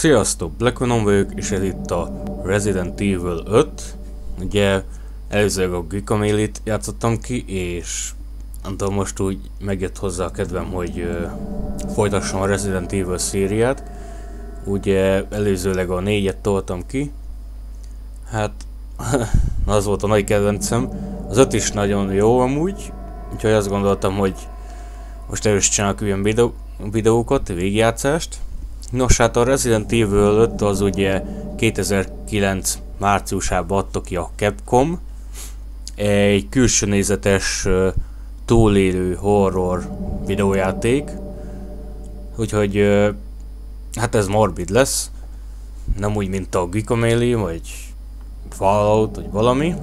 Sziasztok, Black Venom vagyok, és ez itt a Resident Evil 5. Ugye előzőleg a Guacamelee-t játszottam ki, és most úgy megjött hozzá a kedvem, hogy folytassam a Resident Evil szériát. Ugye előzőleg a 4-et toltam ki. Hát az volt a nagy kedvencem. Az 5 is nagyon jó amúgy, úgyhogy azt gondoltam, hogy most először csinálok ilyen videókat, végigjátszást. Nos, hát a Resident Evil 5 az ugye 2009 márciusában adta ki a Capcom. Egy külső nézetes, túlélő horror videójáték. Úgyhogy hát ez morbid lesz. Nem úgy, mint a Guacamelee, vagy Fallout, vagy valami.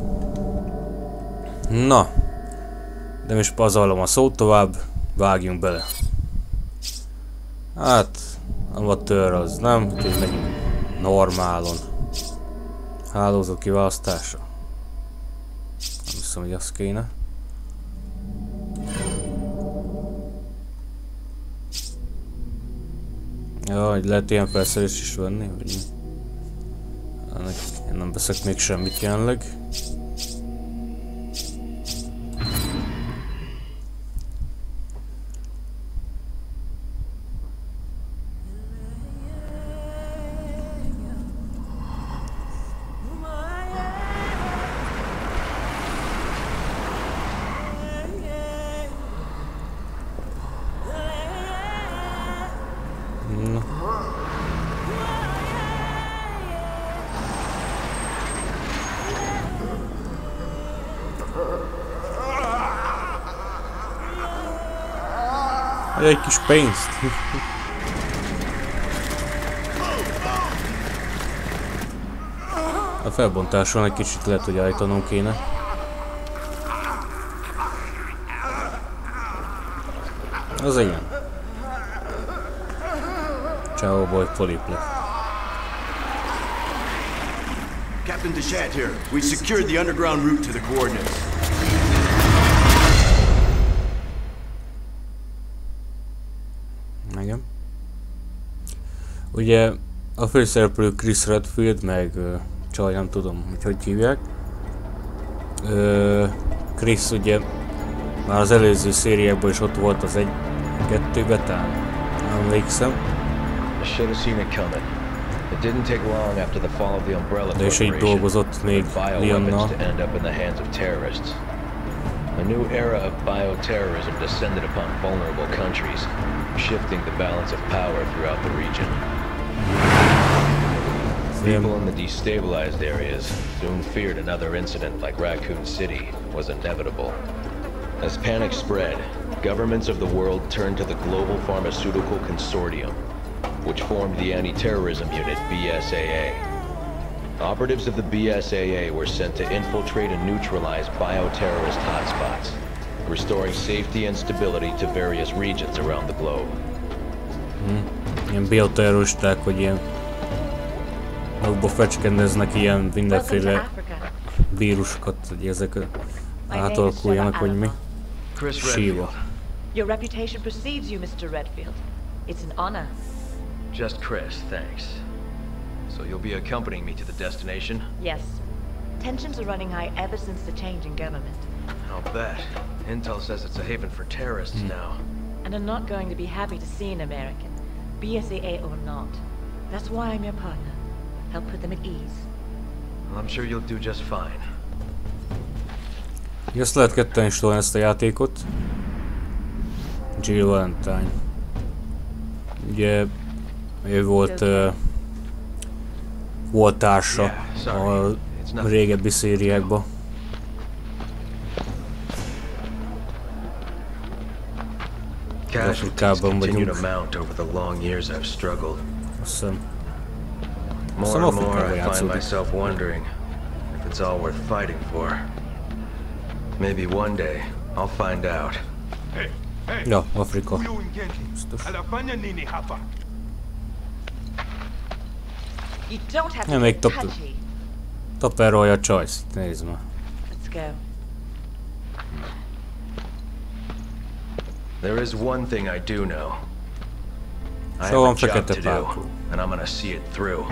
Na, de most pazarlom a szót tovább, vágjunk bele. Hát amatőr az nem, úgyhogy megyünk normálon. Hálózat kiválasztása. Nem hiszem, hogy az kéne. Ja, hogy lehet ilyen felszerelést is venni, vagy mi? Én nem veszek még semmit jelenleg. Egy kis pénzt. A felbontáson egy kicsit lehet, hogy állítanom kéne. Az igen. Ciao boy, poliple. Captain Deshat here. We secured the underground route to the coordinates. Igen. Ugye a főszereplő Chris Redfield, meg csaj, nem tudom, hogy hívják. Chris ugye már az előző szériákban is ott volt az 1-2-ben, talán emlékszem. De is így dolgozott még Leonnal. A new era of bioterrorism descended upon vulnerable countries, shifting the balance of power throughout the region. People in the destabilized areas soon feared another incident like Raccoon City was inevitable. As panic spread, governments of the world turned to the Global Pharmaceutical Consortium, which formed the anti-terrorism unit BSAA. Operatives of the BSAA were sent to infiltrate and neutralize bioterrorist hotspots, restoring safety and stability to various regions around the globe. Ilyen bioterroristák, hogy ilyen magukba fecskendeznek ilyen mindenféle vírusokat, hogy ezek átalakuljanak, hogy mi. Shiva. Your reputation precedes you, Mr. Redfield. It's an honor. Just Chris, thanks. So you'll be accompanying me to the destination? Yes. Tensions are running high ever since the change in government. I'll bet. Intel says it's a haven for terrorists now. And I'm not going to be happy to see an American, BSAA or not. That's why I'm your partner. Help put them at ease. Well, I'm sure you'll do just fine. Ezt lehet ketten is tolni ezt a játékot. Jill Valentine. Ugye ő volt volt társa a régebbi szériákban. Afrikában vagyunk. Azt hiszem Afrikában játszódik. Ja, Afrika. Nem, még taperolja a choice. Nézd már. There is one thing I do know. Szóval van fekete pálkó. and I'm gonna see it through.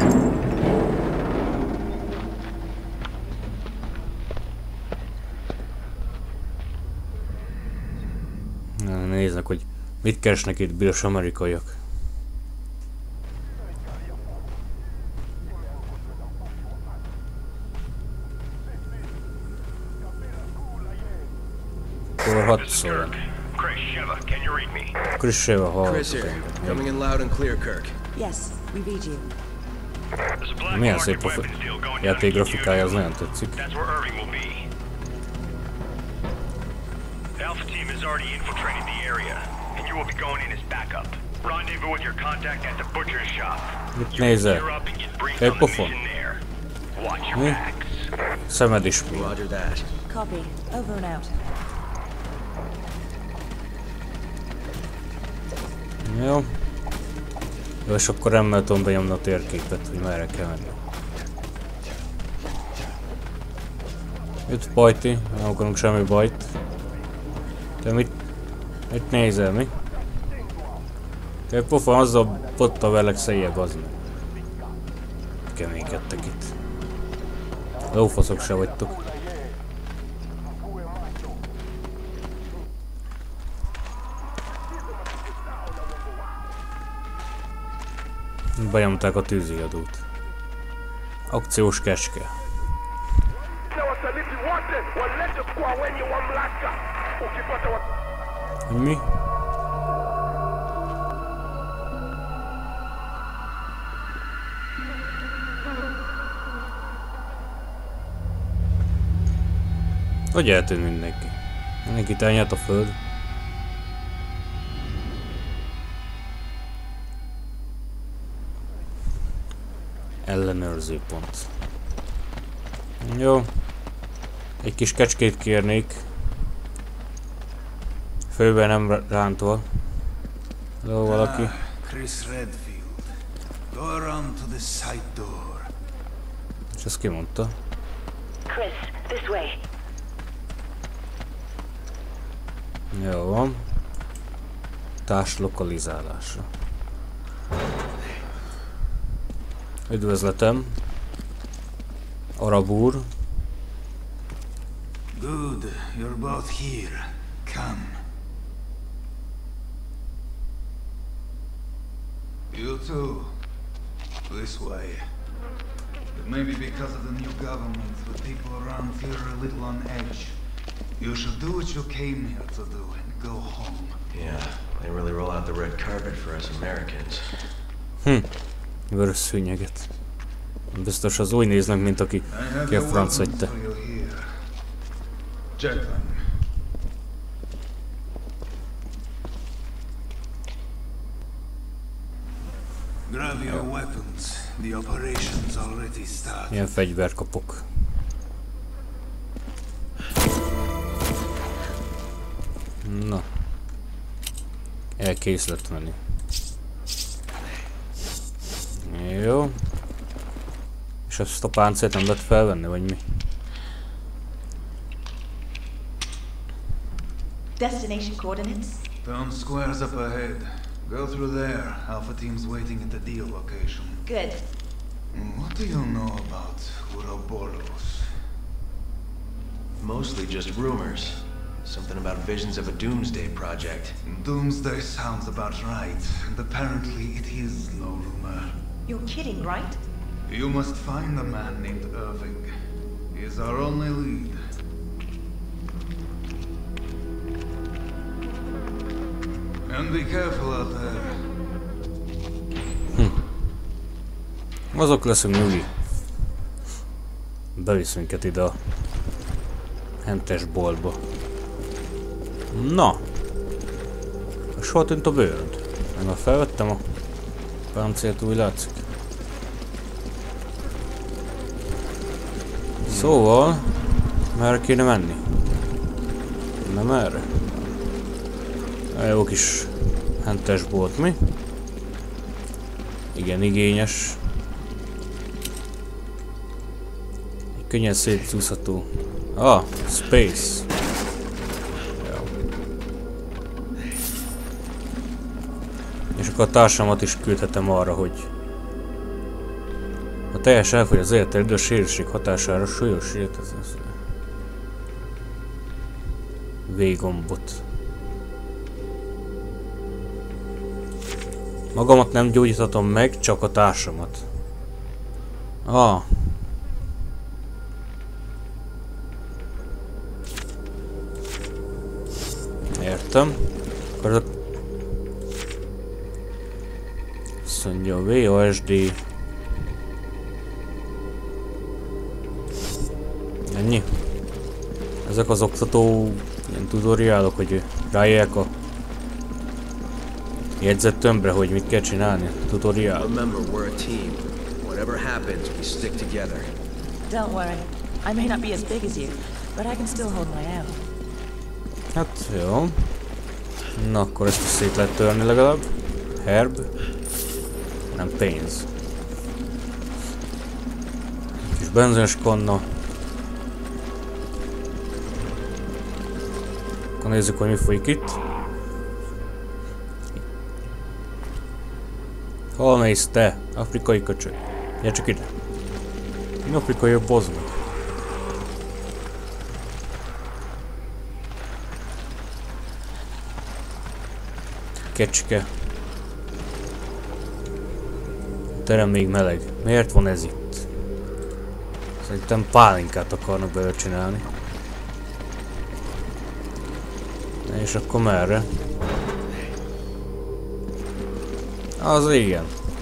Néznek, hogy mit keresnek itt büdös amerikaiak. Akkor hadd szóljon. Chris Sheva, hallgatok engem. Yes, we read you. Milyen szép a játék grafikája, az nagyon tetszik. Alpha team has already infiltrated the area, and you will be going in as backup. Rendezvous with your contact at the butcher's shop. Mit nézel? Egy pofon? Mi? Szemed is mi? Copy. Over and out. Jó. Jó, és akkor emmel tudom benyomni a térképet, hogy merre kell menni. Itt bajti, nem akarunk semmi bajt. Te mit nézel, mi? Te pofon, azzal potta velek széjjebb, az meg. Keménykedtek itt. Lófaszok se vagytok. Benyomták a tűziadót. Akciós kecske. Mi? Hogy eltűnt mindenki? Mindenkit elnyert a föld. Ellenőrző pont. Jó. Egy kis kecskét kérnék. Főben nem rántva. Jó, valaki. Chris Redfield. Go around to the side door. És ezt ki mondta? Chris, this way. Jó van. Társ lokalizálása. Üdvözletem. Arab úr. Good, you're both here. Come. You too. This way. It may be because of the new government, but people around here are a little on edge. You should do what you came here to do and go home. Yeah, they really roll out the red carpet for us Americans. Vörös szőnyeget. Biztos az úgy néznek, mint aki ki a franc vagy te. Grab your weapons. The operation's already started. Milyen fegyvert kapok. Na. Elkészlet menni. Jó. És ezt a páncélt nem lehet felvenni, vagy mi? Destination coordinates? Town square's up ahead. Go through there. Alpha team's waiting at the deal location. Good. What do you know about Ouroboros? Mostly just rumors. Something about visions of a doomsday project. Doomsday sounds about right, and apparently it is no rumor. You're kidding, right? You must find a man named Irving. He is our only lead. And be careful out there. Azok leszünk, nyugi. Bevisz minket ide a hentes boltba. Na! És hol tűnt a bőröd? Én már felvettem a páncélt, úgy látszik. Szóval, merre kéne menni? Nem erre? Jó kis hentes bolt, mi? Igen, igényes. Egy könnyen szétszúzható. Ah, space. Jó. És akkor a társamat is küldhetem arra, hogy A teljes elfogy az életedő sérültség hatására súlyos életet. V-gombot. Magamat nem gyógyíthatom meg, csak a társamat. Ah. Értem. Akkor azt mondja, VOSD. Ennyi. Ezek az oktató ilyen tutoriálok, hogy rájöjjek a jegyzettömbre, hogy mit kell csinálni. Tutoriál. Remember, we're a team. Whatever happens, we stick together. Don't worry. I may not be as big as you, but I can still hold my own. Hát jó. Na akkor ezt szét lehet törni legalább. Herb. Nem pénz. Kis benzines kanna. Akkor nézzük, hogy mi folyik itt. Hol mész te, afrikai köcsög? Gyere csak ide. Mi afrikai a boznak? Kecske. A terem még meleg. Miért van ez itt? Szerintem pálinkát akarnak belőle csinálni. És akkor merre? Az igen.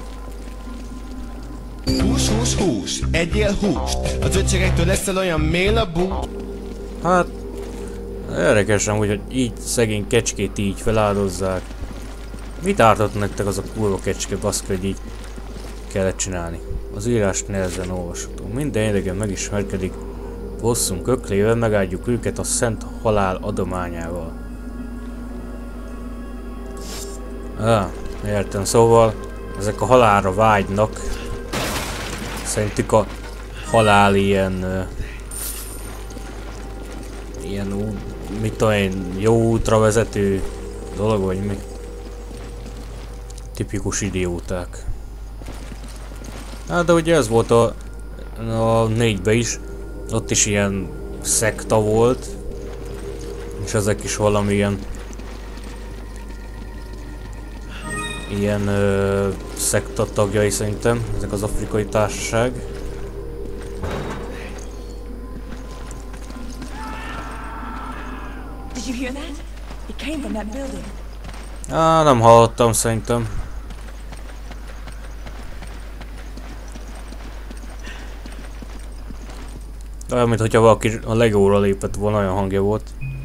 Hús, egyél húst. Az öcségektől leszel olyan mél a bú. Hát, érdekesen, hogy így szegény kecskét így feláldozzák. Mit ártott nektek az a kurva kecske, baszka, hogy így kellett csinálni? Az írást nehezen olvasható. Minden idegen megismerkedik. Bosszunk öklével megáldjuk őket a szent halál adományával. Értem, szóval ezek a halálra vágynak. Szerintük a halál ilyen mit tudom én, jó útra vezető dolog, vagy mi? Tipikus idióták. Hát de ugye ez volt a 4-ben is. Ott is ilyen szekta volt. És ezek is valamilyen szekta tagjai szerintem, ezek az afrikai társaság. Did you hear that? It came from that building. Nem hallottam szerintem. Olyan, mintha valaki a Legóra lépett volna, olyan hangja volt.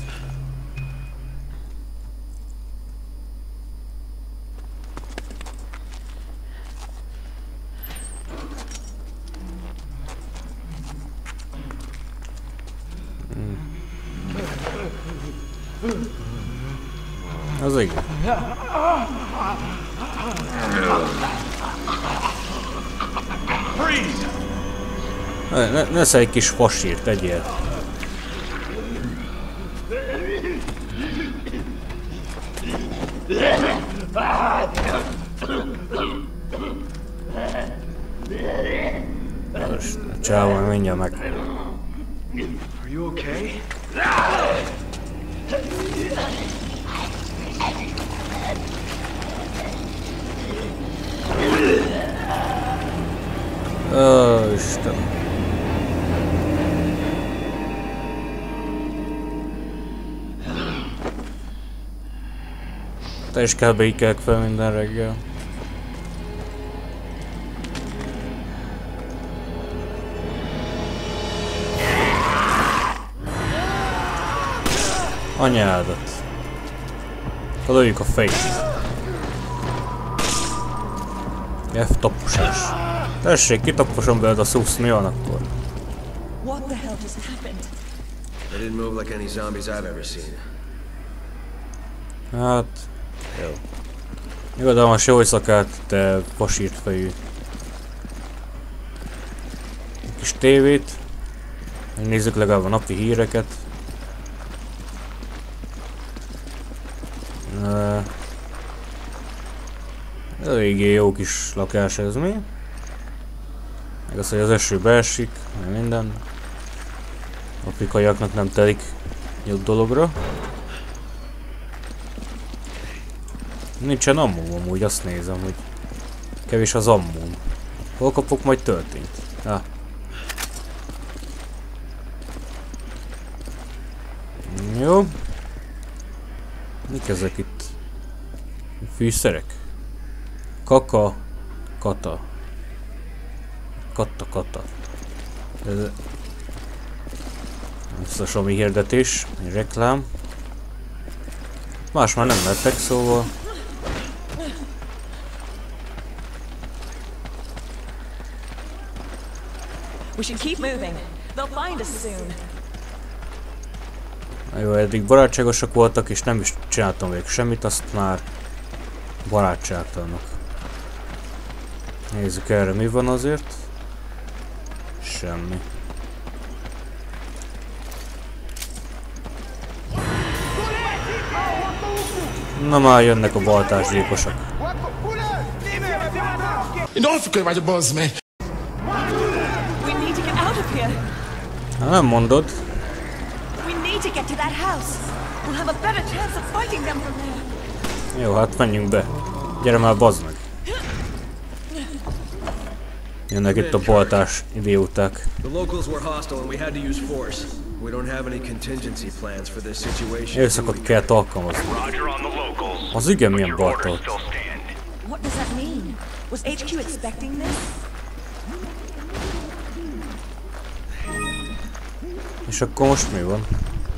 Az igen. Ne egy kis fasírt, tegyél. Most a csávó menjen meg. Are you okay? Isten. Te is kb. Így kelek fel minden reggel. Anyádat. Lőjük a fejét. F-taposás. Tessék, kitaposom belőled a szusz, mi van akkor? What the hell just happened? They didn't move like any zombies I've ever seen. Hát... jó. Nyugodalmas jó éjszakát, te fasírt fejű. Egy kis tévét. Megnézzük legalább a napi híreket. Eléggé jó kis lakás ez, mi? Meg az, hogy az eső beesik, meg minden. Afrikaiaknak nem telik jobb dologra. Nincsen ammum amúgy, azt nézem, hogy kevés az ammum. Hol kapok majd töltényt? Ah. Jó. Mik ezek itt? Fűszerek? Kaka. Kata. Kata. Ez a Xiaomi hirdetés, egy reklám. Más már nem lettek, szóval. We should keep moving. They'll find us soon. Jó, eddig barátságosak voltak, és nem is csináltam még semmit, azt már barátságtalanok. Nézzük erre, mi van azért. Semmi. Na már jönnek a baltásgyilkosok. Na, nem mondod. Jó, hát menjünk be. Gyere már, bazd meg. Jönnek itt a baltás idióták. Éjszakot kell alkalmazni. Az igen milyen baltolt. What does that mean? Was HQ expecting this? És akkor most mi van?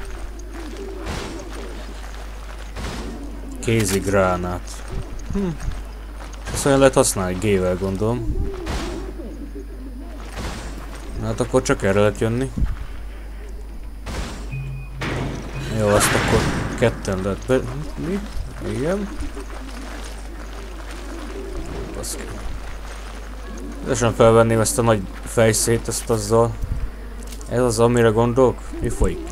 Kézi gránát. Ezt olyan lehet használni G-vel, gondolom. Hát akkor csak erre lehet jönni. Jó, azt akkor ketten lehet be... Mi? Igen. Baszki. Szívesen felvenném ezt a nagy fejszét, ezt azzal. Ez az, amire gondolok? Mi folyik?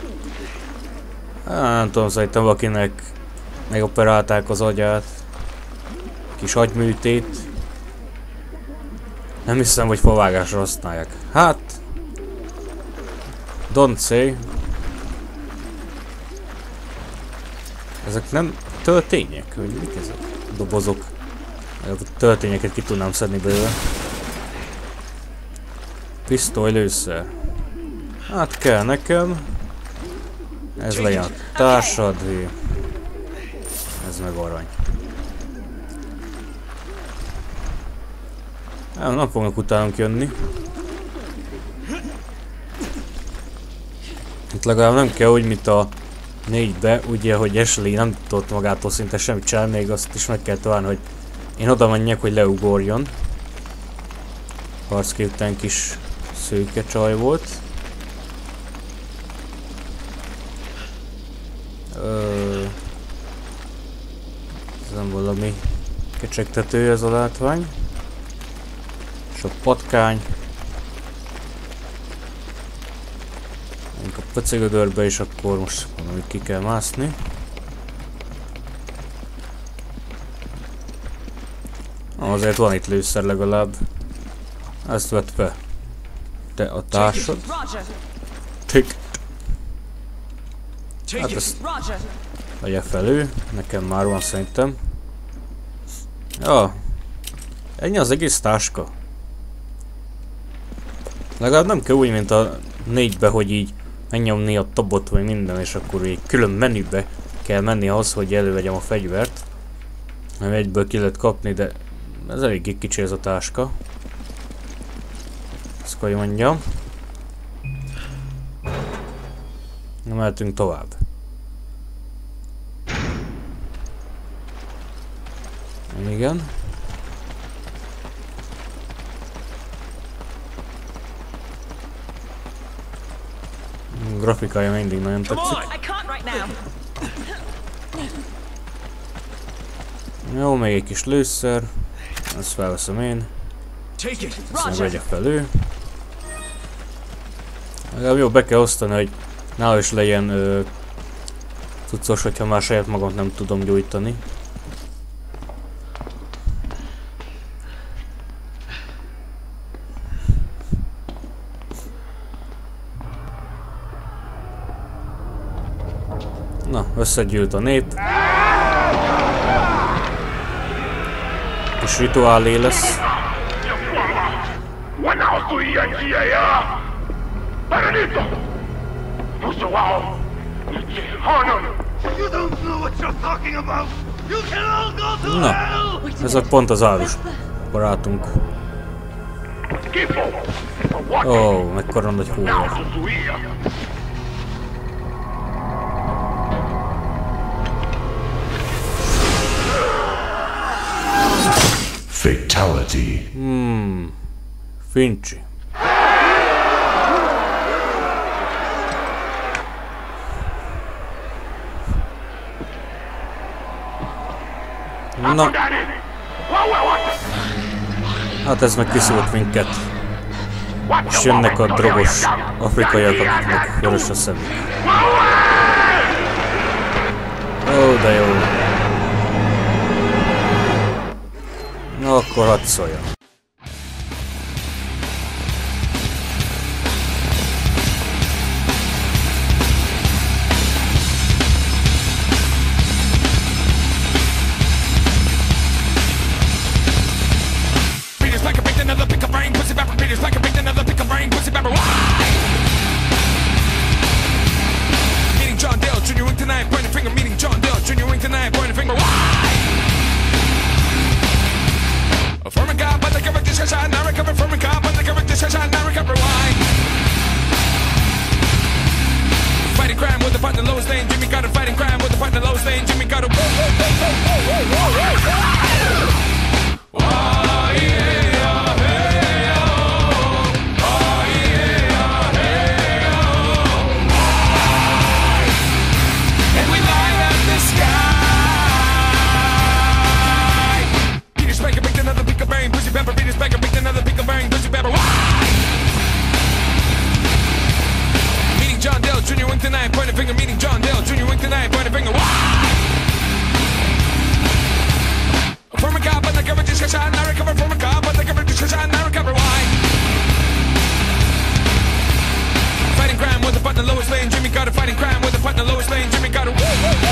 Nem tudom, szerintem valakinek megoperálták az agyát. Kis agyműtét. Nem hiszem, hogy favágásra használják. Hát... Don't say. Ezek nem töltények? Vagy mik ezek? Dobozok. A töltényeket ki tudnám szedni belőle. Pisztoly, lőszer. Hát kell nekem. Ez legyen a társadé. Ez meg arany. Nem fognak utánunk jönni. Itt legalább nem kell úgy, mint a 4-be, ugye, hogy Ashley nem tudott magától szinte semmit csinálni, még azt is meg kell találni, hogy én oda menjek, hogy leugorjon. Harcképtelen kis szőke csaj volt. Ez nem valami kecsegtető ez a látvány. És a patkány. Menjünk a pöcegödörbe, és akkor most mondom, hogy ki kell mászni. Azért van itt lőszer legalább. Ezt vett be. Te a társad. Tick. Hát ezt vegye felő. Nekem már van szerintem. Ja. Ennyi az egész táska. Legalább nem kell úgy, mint a 4-be, hogy így megnyomni a tabot vagy minden, és akkor így külön menübe kell menni ahhoz, hogy elővegyem a fegyvert. Nem egyből ki lehet kapni, de ez eléggé kicsi ez a táska. Ezt hogy mondjam. Na, mehetünk tovább. Igen. A grafikája mindig nagyon tetszik. Jó, még egy kis lőszer. Ezt felveszem én. Ezt meg vegye felő. Legalább jó, be kell osztani, hogy nála is legyen cuccos, hogyha már saját magam nem tudom gyújtani. Na, összegyűlt a nép. Kis rituálé lesz. Na, ez a pont az árus barátunk. Ó, mekkora nagy hója. Fatality. Fincsi. Na. Hát ez meg kiszúrt minket. És jönnek a drogos afrikaiak, akiknek vörös a szemük. Ó, de jó. Na akkor hadd szóljon. Fighting crime with the partner lowest lane, Jimmy got a fighting crime with the partner lowest lane, Jimmy got a and we light up the sky. Peter Spanker picked another pick of brain, Pussy Pepper, Peter Spanker picked another pick of brain, Pussy Pepper. John Dale Jr. wink tonight, point a finger, meeting John Dale Jr. wink tonight, point a finger. From a cop, but I cover discussion, I recover from a cop, but I cover discussion, I recover. Why? Fighting crime with the partner lowest lane, Jimmy got a fighting crime with the partner lowest lane, Jimmy got a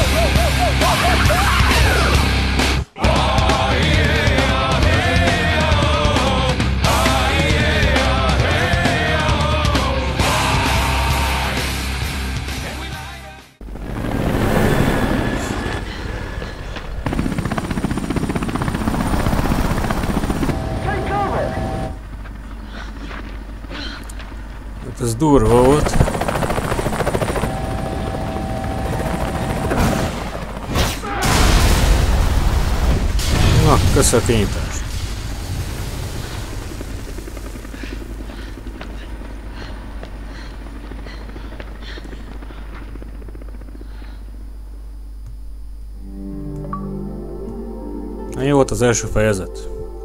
ez durva volt. Na, kösz a kinyitást. Jó volt az első fejezet.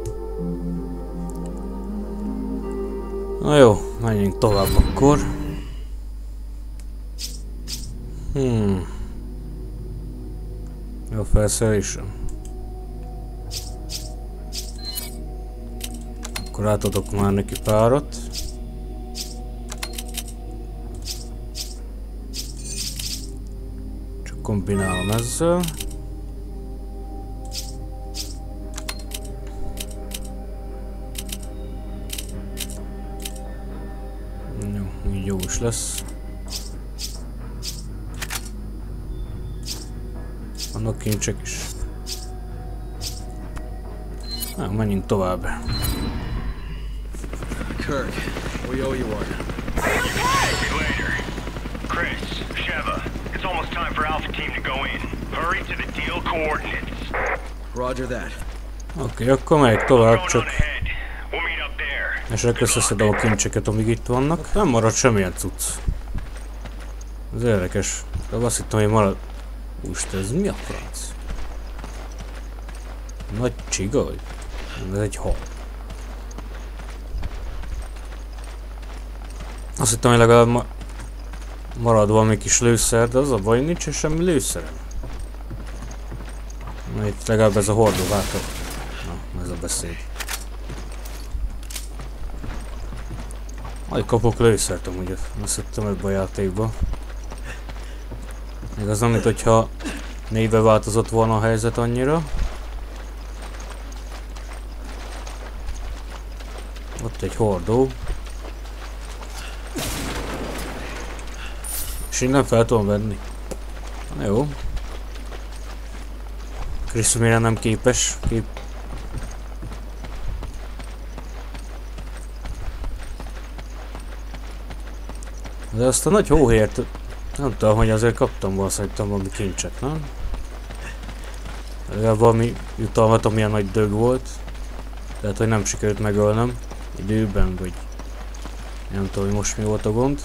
Na jó, menjünk tovább akkor. Jó felszerelésem. Akkor átadok már neki párat. Csak kombinálom ezzel. Jó is lesz. Vannak kincsek is. Na, menjünk tovább. Kirk, we owe you one. Later. Chris, Sheva, it's almost time for Alpha Team to go in. Hurry to the deal coordinates. Roger that. Oké, akkor megyek tovább, csak esetleg összeszedem a kincseket, amíg itt vannak. Nem marad semmilyen cucc. Ez érdekes. De azt hittem, hogy marad... Úristen, ez mi a franc? Nagy csigoly? Ez egy hal. Azt hittem, hogy legalább marad valami kis lőszer, de az a baj, nincs semmi lőszerem. Na itt legalább ez a hordó hátra. Na, ez a beszéd. Majd kapok lőszert amúgy, azt hittem ebben a játékban. Igaz, nem, mint hogyha négybe változott volna a helyzet annyira. Ott egy hordó. És innen fel tudom venni. Na jó. Chris mire nem képes. De azt a nagy hóhért, nem tudom, hogy azért kaptam volna szerintem valami kincset, nem? Legalább valami jutalmat, amilyen nagy dög volt. Tehát, hogy nem sikerült megölnem időben, vagy nem tudom, hogy most mi volt a gond.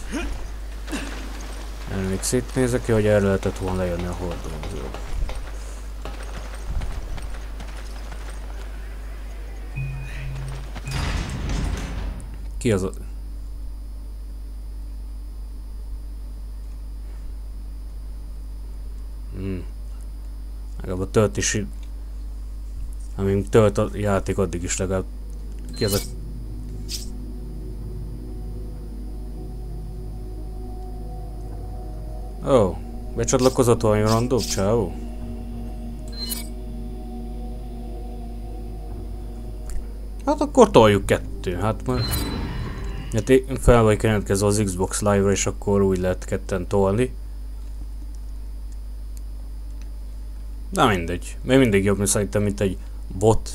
Még szétnézek ki, hogy erre lehetett volna lejönni a hordózó. Ki az a... Legalább a töltési... Amíg tölt a játék, addig is legalább... Ki az a... Ó, becsatlakozott valami random, ciao. Hát akkor toljuk kettő, hát már... Hát fel vagy jelentkezve az Xbox Live-ra, és akkor úgy lehet ketten tolni. De mindegy, még mindig jobb, szerintem, mint egy bot.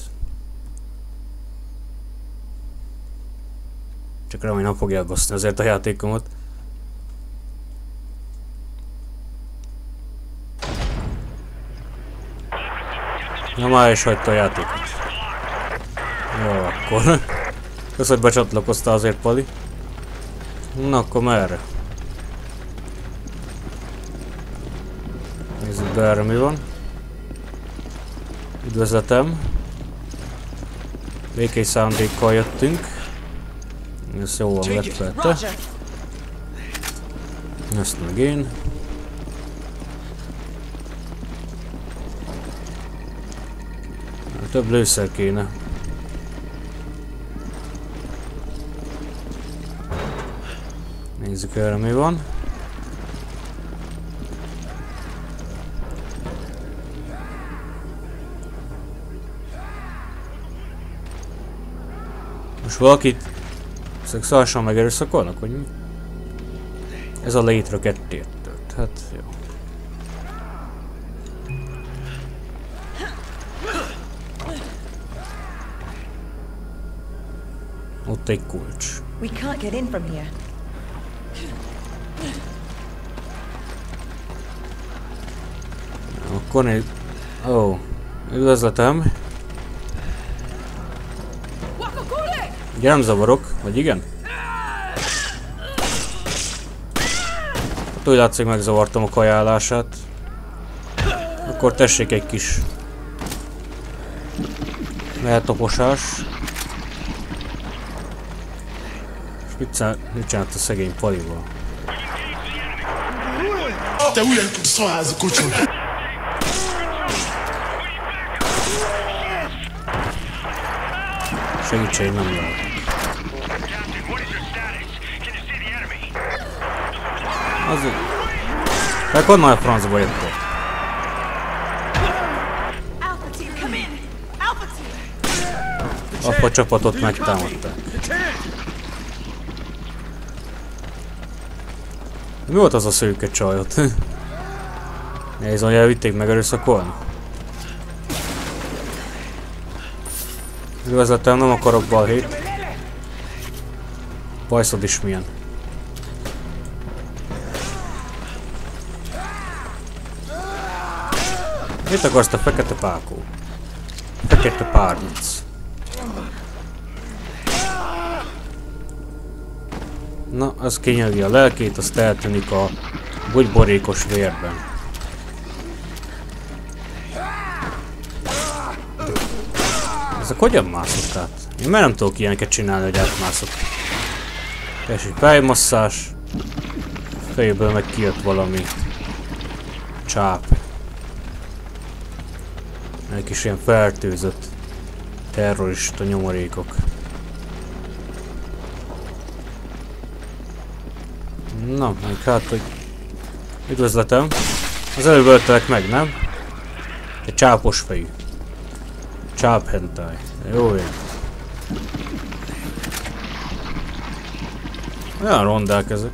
Csak remélem, nem fogja elbaszni azért a játékomat. Na már is hagyta a játékot. Jó, akkor. Köszönöm, hogy becsatlakoztál azért, Pali. Na, akkor merre? Nézzük be, erre mi van. Üdvözletem. Békés szándékkal jöttünk. Ez jó van, vett fel. Ezt meg én. Több lőszer kéne. Nézzük, erre mi van. Most valakit szexuálisan megerőszakolnak, vagy mi? Ez a létre kettőt tört, hát jó. Ott egy kulcs. We can't get in from here. Akkor nézd... Ó, üdvözletem. Ugye nem zavarok, vagy igen? Hát úgy látszik, megzavartam a kajálását. Akkor tessék egy kis... Eltaposás. És mit csinált a szegény Palival? Segítség nem lehet. Azért... Tehát honnan a francba jöttek? Alfa csapatot megtámadták. Mi volt az a szőke csajot? Nézd, hogy elvitték megerőszakolni. Üdvözletem, nem akarok balhét. Bajszod is milyen. Mit akarsz, te fekete pákó? Fekete párnic. Na, az kinyeli a lelkét, azt eltűnik a bugyborékos vérben. Ezek hogyan mászott át? Én már nem tudok ilyeneket csinálni, hogy átmászok. És egy fejmasszás. Fejéből meg kijött valami csáp. Egy kis ilyen fertőzött terrorista nyomorékok. Na, meg hát, hogy... Üdvözletem! Az előbb öltelek meg, nem? Egy csápos fejű. Csáp hentai. Jó én. Olyan rondák ezek.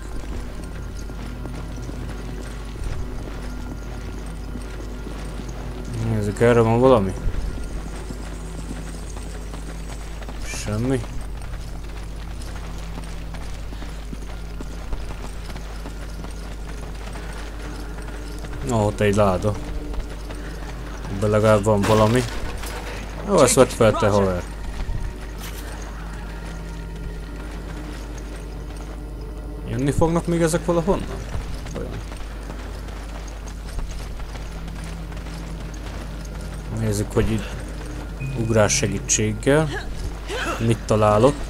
Nézzük, erre van valami? Semmi. Ott egy láda. Ebben legalább van valami. Jó, ezt vedd fel te, haver. Jönni fognak még ezek valahonnan? Olyan. Nézzük, hogy itt ugrás segítséggel mit találott.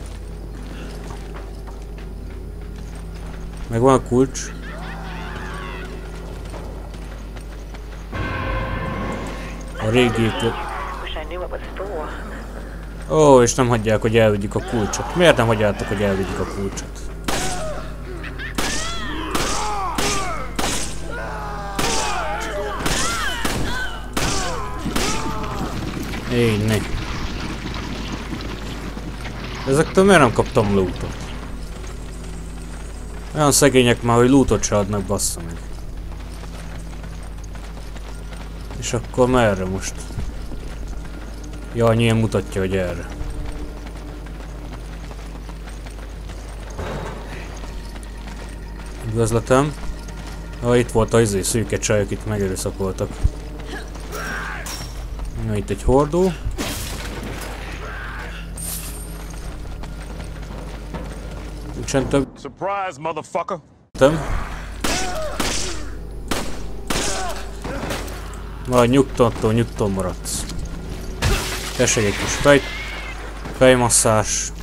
Meg van a kulcs. A régi... Ó, és nem hagyják, hogy elvigyük a kulcsot. Miért nem hagyjátok, hogy elvigyük a kulcsot? Így. Ezektől miért nem kaptam lootot? Olyan szegények már, hogy lootot se adnak, bassza meg. És akkor merre most? Ja, nyilván mutatja, hogy erre. Üdvözletem. Itt volt az izé, szűke csajok, itt megerőszakoltak. Itt egy hordó. Nincsen több. Surprise, motherfucker. Majd nyugton maradsz. Tessék egy kis fejmasszás.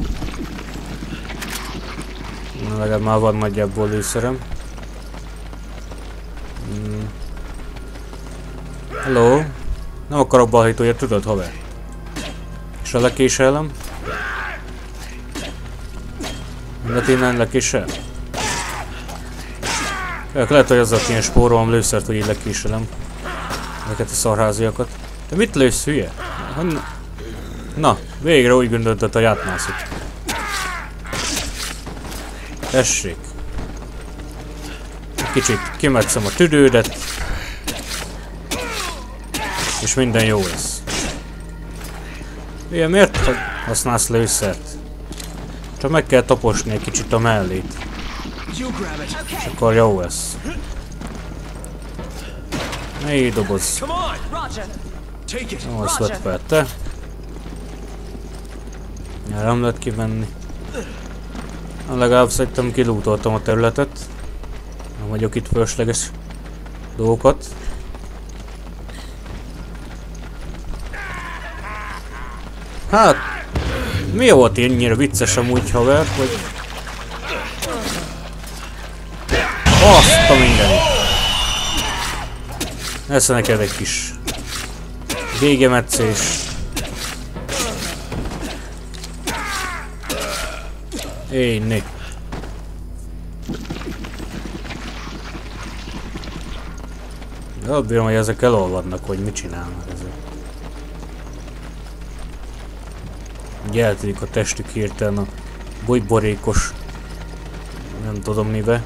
Legalább már van nagyjából lőszerem. Hello. Nem akarok balhítója, tudod, haver? És a lekéselem? Mindet innen lekésel? Lehet, hogy azzal kéne spórolom lőszert, hogy így lekéselem. Ezeket a szarháziakat. Te mit lősz, hülye? Na, végre úgy gondoltad, hogy átmászik. Tessék. Kicsit kimetszem a tüdődet. És minden jó lesz. Ilyen, miért használsz lőszert? Csak meg kell taposni egy kicsit a mellét. És akkor jó lesz. Ne így doboz. Jó, azt vedd fel te. Erre nem lehet kivenni. Legalább szerintem kilútoltam a területet. Nem vagyok itt fölösleges dolgokat. Hát, mi volt ennyire vicces amúgy, haver, hogy... Azt a mindenit! Esze neked egy kis... végemetszés. Éjjjjj. De bírom, hogy ezek elolvadnak, hogy mit csinálnak ezek. Ugye eltűnik a testük hirtelen a bolyborékos... nem tudom mibe.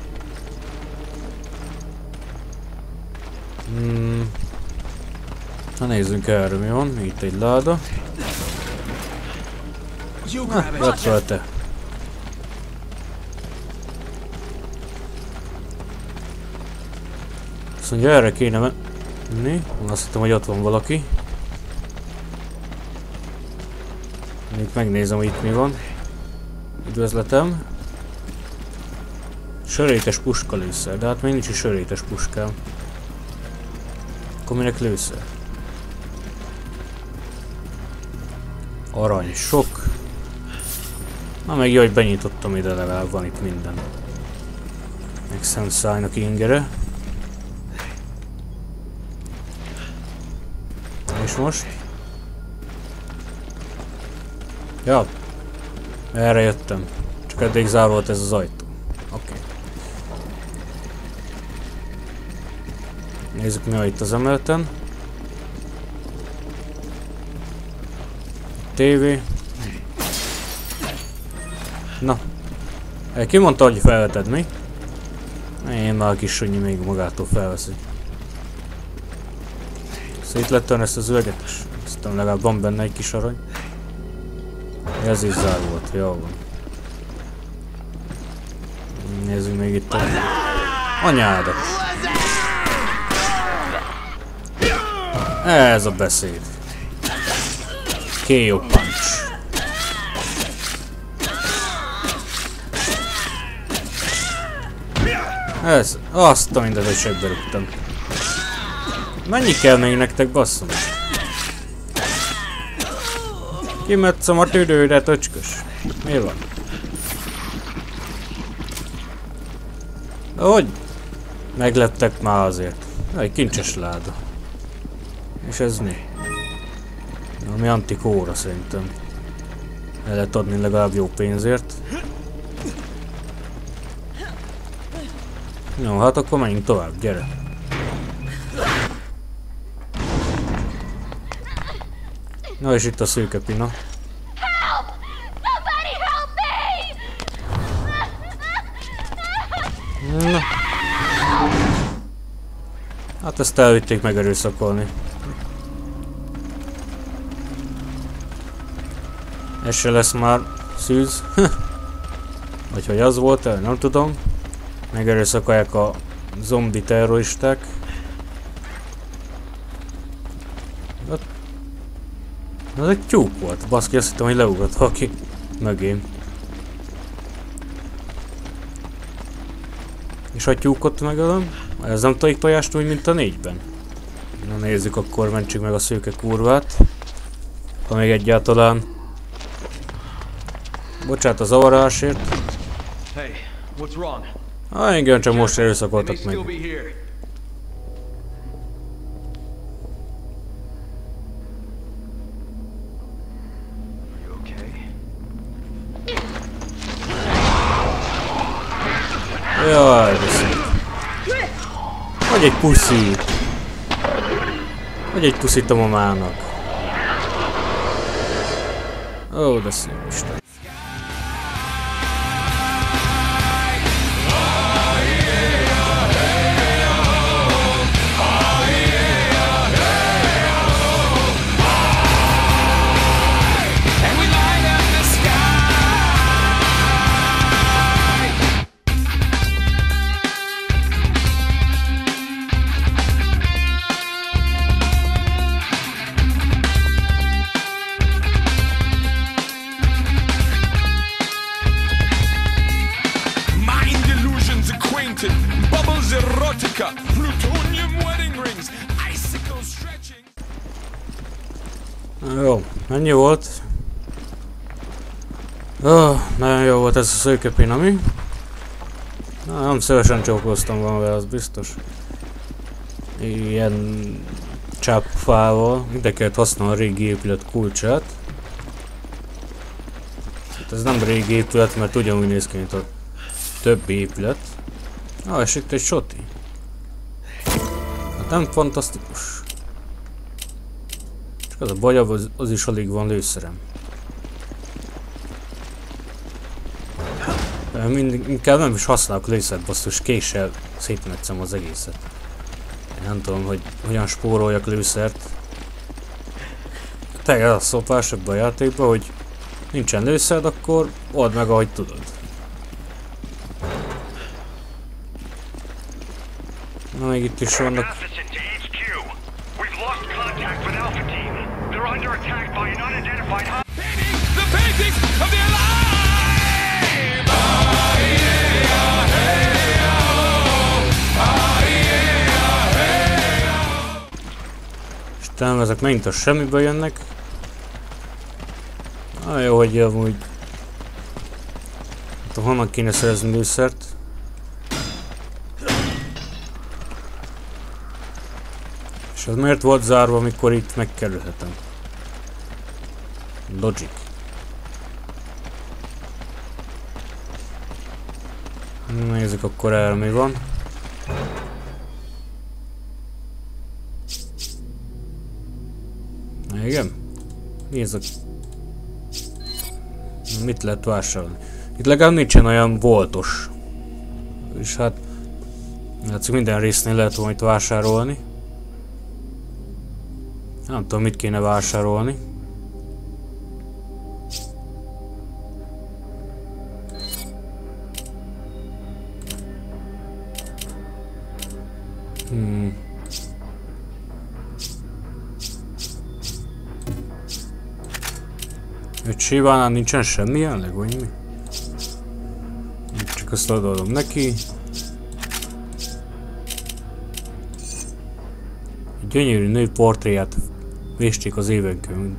Na nézzünk erre, mi van. Itt egy láda. Na, vedd fel te. Azt mondja, erre kéne menni. Azt hittem, hogy ott van valaki. Itt megnézem, hogy itt mi van. Üdvözletem. Sörétes puska lőszer, de hát még nincs is sörétes puskám. Akkor minek lőszer? Arany, sok. Na meg jó, hogy benyitottam ide, legalább van itt minden. Meg szemszájnak ingere. És most? Ja, erre jöttem. Csak eddig zárva volt ez az ajtó. Oké. Nézzük, mi van itt az emeleten. TV. Na. Ki mondta, hogy felveted, mi? Én már a kis Sonyi még magától felveszi. Szétlettem ezt az üveget, és aztán legalább van benne egy kis arany. Ez is zár volt, jó van. Nézzük még itt a... Anyádat! Ez a beszéd. KO punch. Ez, azt a mindent egy segbe rúgtam. Mennyi kell még nektek, basszom? Kimetszom a tüdőre, töcskös. Mi van? Hogy? Meglettek már azért. Egy kincses láda. És ez mi? Ami antikóra szerintem. El lehet adni legalább jó pénzért. Jó, hát akkor menjünk tovább, gyere. Na és itt a szőke pina. Na. Hát ezt elvitték megerőszakolni. Ez se lesz már szűz. Vagy hogy az volt, nem tudom. Megerőszakolják a zombi terroristák. Ez egy tyúk volt, baszki, azt hittem, hogy leugrott valaki mögém. És a tyúkot megölöm? Ez nem tojik tojást úgy, mint a 4-ben. Na nézzük, akkor mentsük meg a szőke kurvát. Ha még egyáltalán. Bocsánat a zavarásért. Igen, csak most erőszakoltak meg. Jaj, de szép. Vagy egy puszi. Vagy egy puszit a mamának. Ó, de szép Isten. Jó, ennyi volt. Nagyon jó volt ez a szőkepén, ami? Nem szívesen csókoloztam valamivel, az biztos. Ilyen csápfával. Ide kellett használni a régi épület kulcsát. Hát ez nem régi épület, mert ugyanúgy néz ki, mint a többi épület. És itt egy soti. Hát nem fantasztikus. Csak az a baj, az is alig van lőszerem. Inkább nem is használok lőszert, basszus, késsel szétmetszem az egészet. Én nem tudom, hogy hogyan spóroljak lőszert. Te az szopás ebben a játékban, hogy nincsen lőszerd, akkor old meg, ahogy tudod. Na, még itt is vannak. Istenem, ezek megint a semmiből jönnek. Jó, hogy amúgy... Hát, honnan kéne szerezni lőszert? És az miért volt zárva, amikor itt megkerülhetem? Logic. Nézzük akkor erre mi van. Igen? Mi ez a... Mit lehet vásárolni? Itt legalább nincsen olyan voltos. És hát... látszik, minden résznél lehet volna itt vásárolni. Nem tudom, mit kéne vásárolni. Egy Sivánál nincsen semmi jelenleg, vagy mi? Csak azt adom neki. Egy gyönyörű nő portréját vésték az évenkön.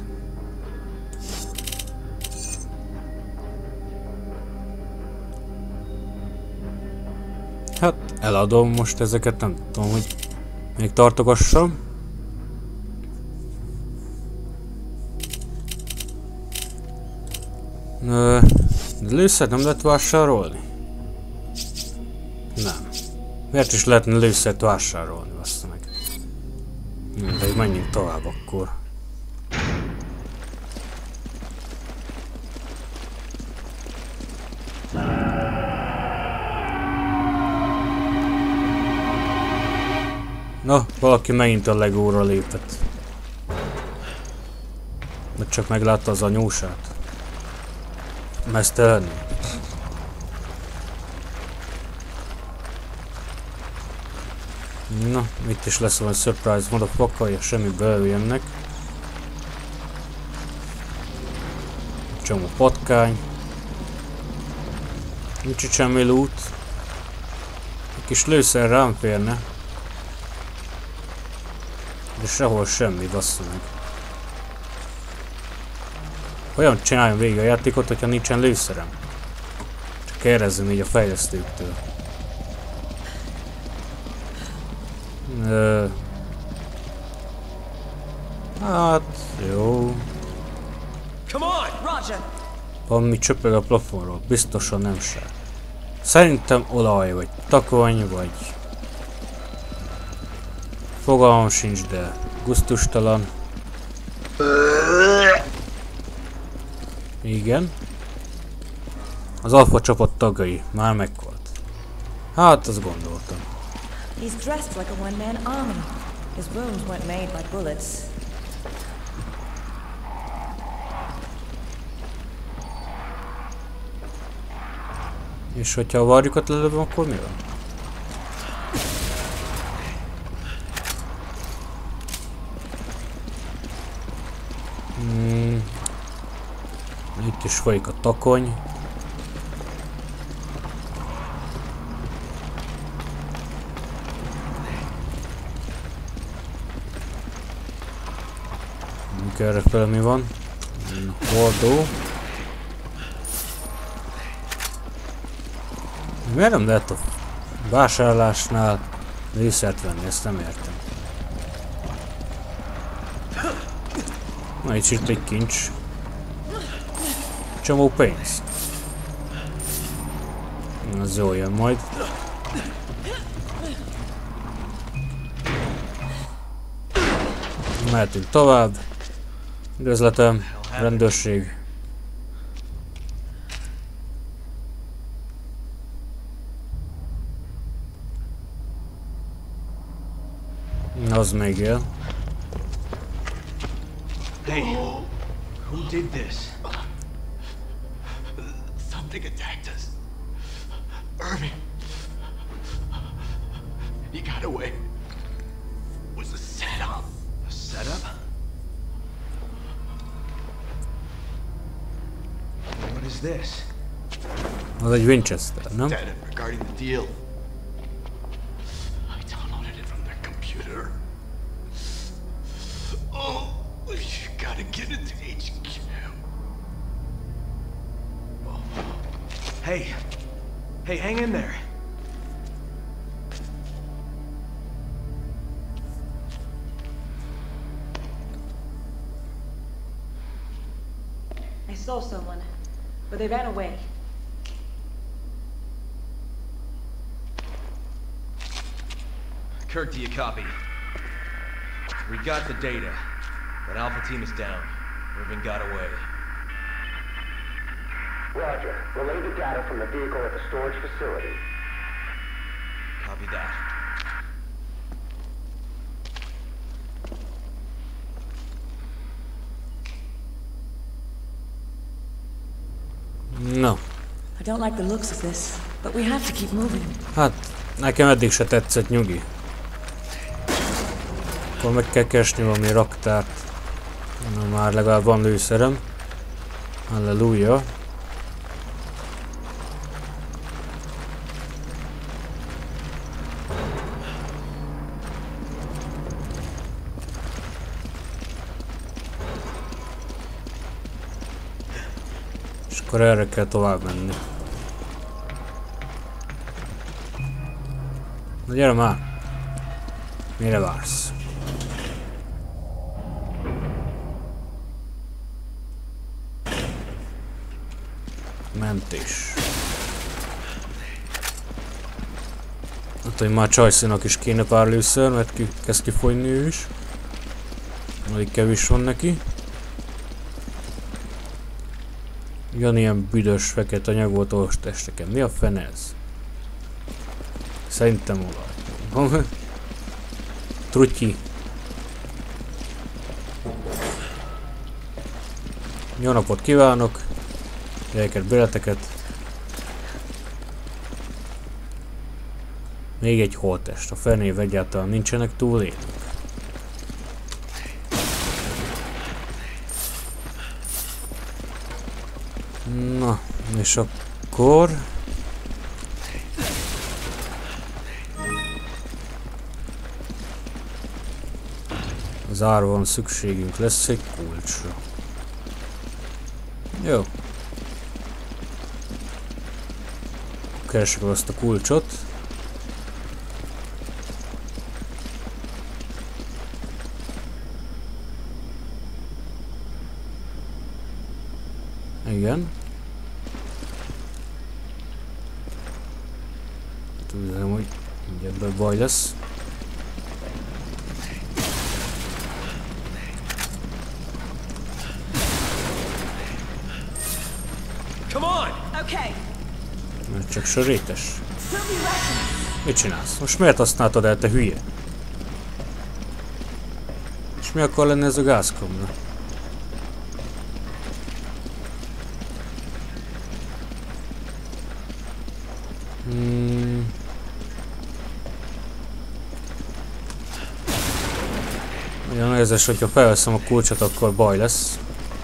Hát eladom most ezeket, nem tudom, hogy még tartogassam. De lőszert nem lehet vásárolni? Nem. Miért is lehetne lőszert vásárolni, bassza meg? De menjünk tovább akkor. Na, valaki megint a Legóra lépett. De csak meglátta az anyósát. Mesztelenül. Na, itt is lesz valami surprise motherfucker, semmi belőjönnek. Csomó patkány. Nincs itt semmi loot. Egy kis lőszer rám férne. De sehol semmi, bassza meg. Olyan csináljon végig a játékot, hogyha nincsen lőszerem. Csak kérdezzem így a fejlesztőktől. Hát, jó. Valami csöpög a plafonról, biztosan nem se. Szerintem olaj, vagy takony, vagy... Fogalmam sincs, de gusztustalan. Igen. Az alfa csapat tagjai már meghalt. Hát, azt gondoltam. He's dressed like a one-man army. His wounds weren't made by bullets. És hogyha a varjukat lelövöm, akkor mi van? Itt is folyik a takony. Errefele mi van? Hordó. Miért nem lehet a vásárlásnál lőszert venni? Ezt nem értem. Na, itt egy kincs. Csomó pénz. Az jól jön majd. Mehetünk tovább. Üzletem, rendőrség. Az még él. Hey, who did this? Something attacked us. Irving. He got away. It was a setup. A setup? What is this? Az egy Winchester, nem? Regarding the deal. I downloaded it from their computer. Oh, you gotta get it to HQ. Hey, hang in there. I saw someone, but they ran away. Kirk, do you copy? We got the data. That Alpha team is down. Irving got away. Roger. Relay the data from the vehicle at the storage facility. Copy that. No. I don't like the looks of this, but we have to keep moving. Hát, nekem eddig se tetszett, nyugi. Akkor meg kell keresni valami raktárt. Na, már legalább van lőszerem. Halleluja. És akkor erre kell tovább menni. Na gyere már! Mire vársz? Mentés. Hát, hogy már Csajszínak is kéne pár lőszer, mert kezd kifogyni ő is. Alig kevés van neki. Ugyanilyen büdös fekete anyag volt a testeken. Mi a fene ez? Szerintem olaj. Trutyi. Jó napot kívánok! Gyerekek, bőleteket. Még egy holttest. A fenév egyáltalán nincsenek túlélők. Na, és akkor... Az árban szükségünk lesz egy kulcsra. Jó. Keresek azt a kulcsot. Igen. Tudom, hogy ebből baj lesz. Mert csak sörétes. Mit csinálsz? Most miért használtad el, te hülye? És mi akar lenni ez a gázkamra? Olyan érzés, hogyha felveszem a kulcsot, akkor baj lesz.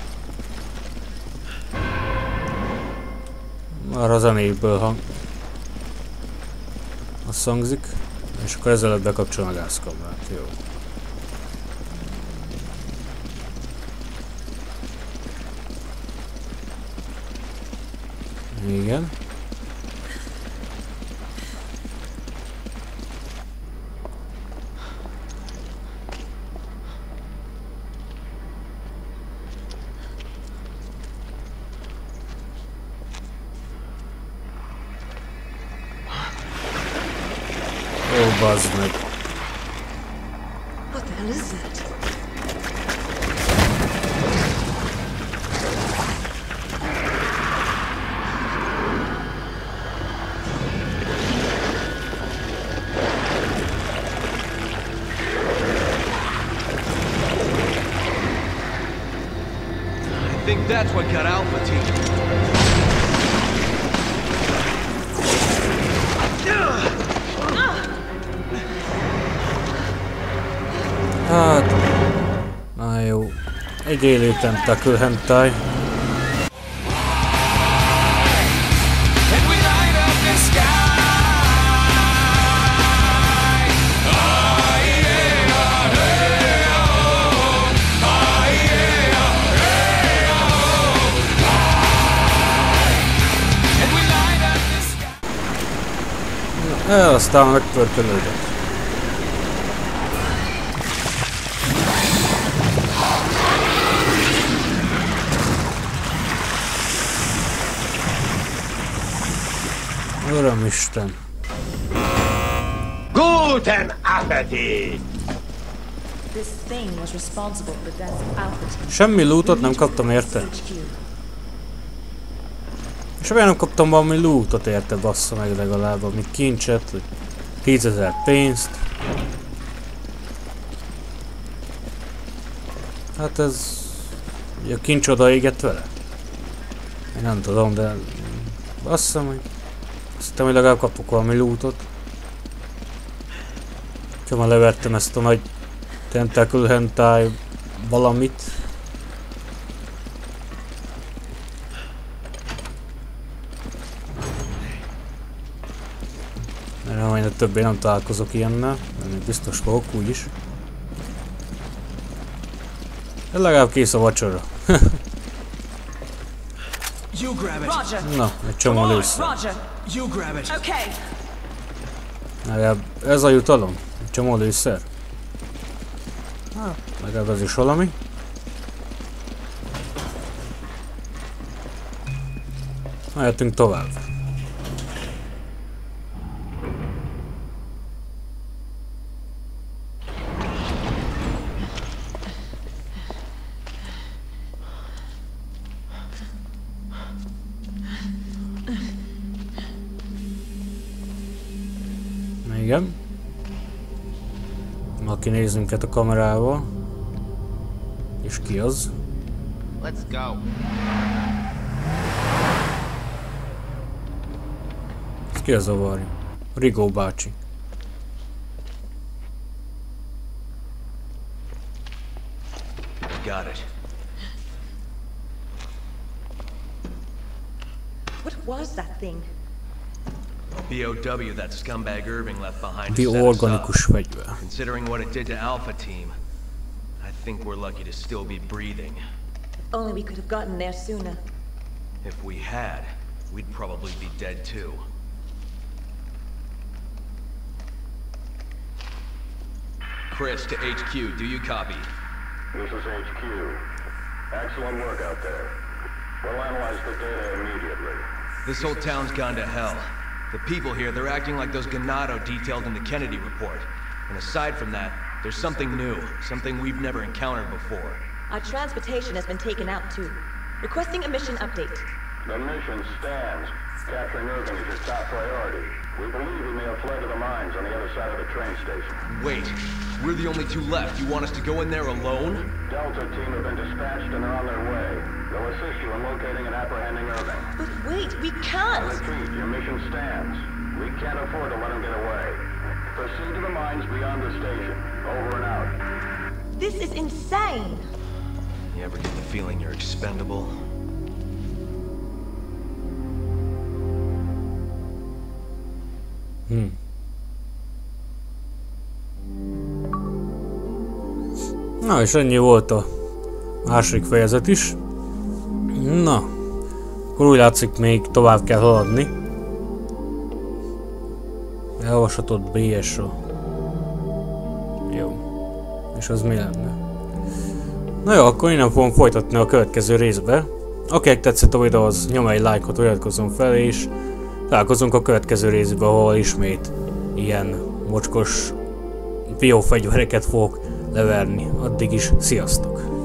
Már a zenéből azt hangzik, és akkor ezzel bekapcsolom a gázkamrát. Jó. Igen. Bazd meg. What the hell is that? I think that's what got Alpha Team. Hát... Na jó. Egy élő tentacle hentai. Aztán megpörkölődött. Uramisten! Guten Appetit! Semmi lootot nem kaptam érte. És miért nem kaptam valami lootot érte, bassza meg legalább, amit kincset, vagy 10 000 pénzt. Hát ez... Ugye a kincs odaégett vele? Én nem tudom, de... Basszam, hogy... Azt hiszem, hogy legalább kapok valami lootot. Ha már levertem ezt a nagy... Tentacle hentai... valamit. Mert majd többé nem találkozok ilyennel, mert biztos fogok úgyis. De legalább kész a vacsora. Na, egy csomó lőszer. Legalább ez a jutalom? Egy csomó lőszer? Legalább ez is valami. Na, jöttünk tovább. Igen. Ma kinézzünk a kamerával. És ki az? Let's go. Ez ki az a varjú? Rigó bácsi. Got it. What was that thing? BOW that scumbag Irving left behind. The organikus fegyver. Considering what it did to Alpha Team, I think we're lucky to still be breathing. Only we could have gotten there sooner. If we had, we'd probably be dead too. Chris to HQ, do you copy? This is HQ. Excellent work out there. We'll analyze the data immediately. This whole town's gone to hell. The people here, they're acting like those Ganado detailed in the Kennedy report. And aside from that, there's something new, something we've never encountered before. Our transportation has been taken out too. Requesting a mission update. The mission stands. Capturing Irving is your top priority. We believe he may have fled to the mines on the other side of the train station. Wait, we're the only two left. You want us to go in there alone? Delta team have been dispatched and are on their way. They'll assist you in locating and apprehending Irving. But wait, we can't! I repeat, your mission stands. We can't afford to let him get away. Proceed to the mines beyond the station. Over and out. This is insane! You ever get the feeling you're expendable? Na, és ennyi volt a második fejezet is. Na, akkor úgy látszik, még tovább kell haladni. Elolvashatod BSO. Jó. És az mi lenne? Na jó, akkor innen fogom folytatni a következő részbe. Akinek tetszett a videó, az nyomj egy lájkot, iratkozzon fel, és találkozunk a következő részbe, ahol ismét ilyen mocskos biofegyvereket fogok leverni. Addig is, sziasztok!